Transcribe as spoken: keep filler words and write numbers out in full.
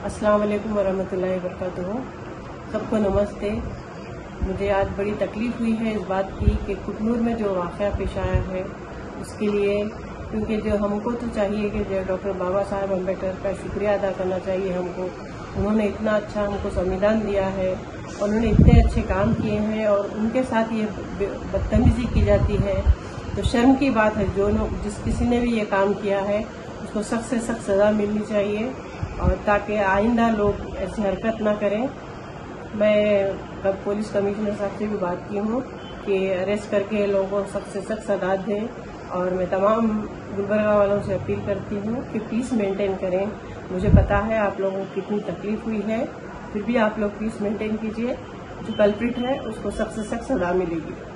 अस्सलाम वालेकुम वरहमतुल्लाहि वबरकातुहू। सबको नमस्ते। मुझे आज बड़ी तकलीफ हुई है इस बात की कि कुटनूर में जो वाक़या पेश आया है उसके लिए, क्योंकि जो हमको तो चाहिए कि जो डॉक्टर बाबा साहब अम्बेडकर का शुक्रिया अदा करना चाहिए हमको। उन्होंने इतना अच्छा हमको संविधान दिया है, उन्होंने इतने अच्छे काम किए हैं और उनके साथ ये बदतमीजी की जाती है तो शर्म की बात है। जो जिस किसी ने भी ये काम किया है उसको सख्त से सख्त सज़ा मिलनी चाहिए और ताकि आइंदा लोग ऐसी हरकत ना करें। मैं कब पुलिस कमिश्नर साहब से भी बात की हूँ कि अरेस्ट करके लोगों को सख्त से सख्त सजा दें, और मैं तमाम गुलबर्गा वालों से अपील करती हूँ कि पीस मेंटेन करें। मुझे पता है आप लोगों को कितनी तकलीफ हुई है, फिर भी आप लोग पीस मेंटेन कीजिए। जो कल्प्रिट है उसको सख्त से सख्त सजा मिलेगी।